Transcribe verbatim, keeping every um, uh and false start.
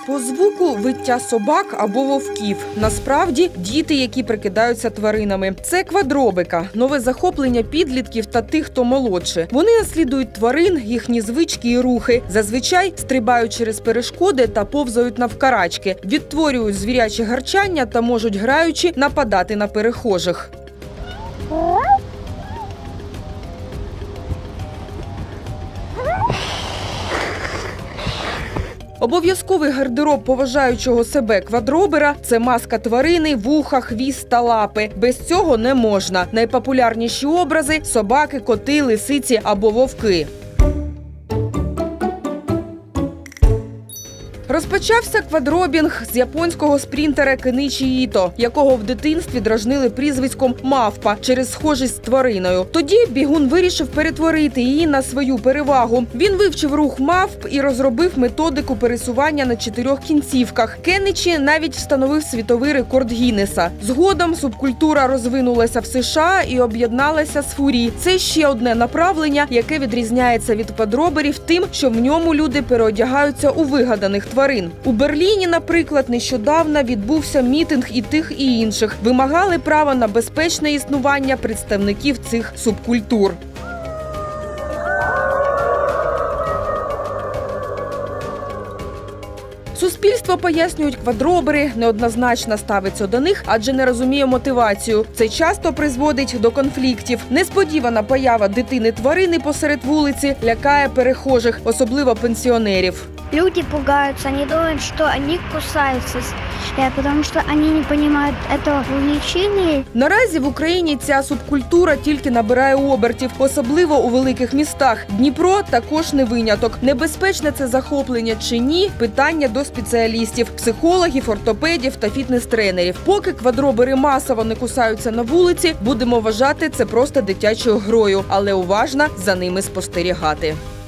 По звуку виття собак або вовків. Насправді діти, які прикидаються тваринами. Це квадробика – нове захоплення підлітків та тих, хто молодше. Вони наслідують тварин, їхні звички і рухи. Зазвичай стрибають через перешкоди та повзають навкарачки. Відтворюють звірячі гарчання та можуть, граючи, нападати на перехожих. Обов'язковий гардероб поважаючого себе квадробера – це маска тварини, вуха, хвіст та лапи. Без цього не можна. Найпопулярніші образи – собаки, коти, лисиці або вовки. Розпочався квадробінг з японського спринтера Кенічі Іто, якого в дитинстві дражнили прізвиськом «мавпа» через схожість з твариною. Тоді бігун вирішив перетворити її на свою перевагу. Він вивчив рух мавп і розробив методику пересування на чотирьох кінцівках. Кенічі навіть встановив світовий рекорд Гіннеса. Згодом субкультура розвинулася в США і об'єдналася з фурі. Це ще одне направлення, яке відрізняється від квадроберів тим, що в ньому люди переодягаються у вигаданих тварин. У Берліні, наприклад, нещодавно відбувся мітинг і тих, і інших. Вимагали права на безпечне існування представників цих субкультур. Суспільство, пояснюють квадробери, неоднозначно ставиться до них, адже не розуміє мотивацію. Це часто призводить до конфліктів. Несподівана поява дитини-тварини посеред вулиці лякає перехожих, особливо пенсіонерів. Люди пугаются, они думают, что они кусаются, потому что они не понимают этого увлечения. Наразі в Україні ця субкультура тільки набирає обертів, особливо у великих містах. Дніпро також не виняток. Небезпечне це захоплення чи ні – питання до спеціалістів – психологів, ортопедів та фітнес-тренерів. Поки квадробери масово не кусаються на вулиці, будемо вважати це просто дитячою грою, але уважно за ними спостерігати.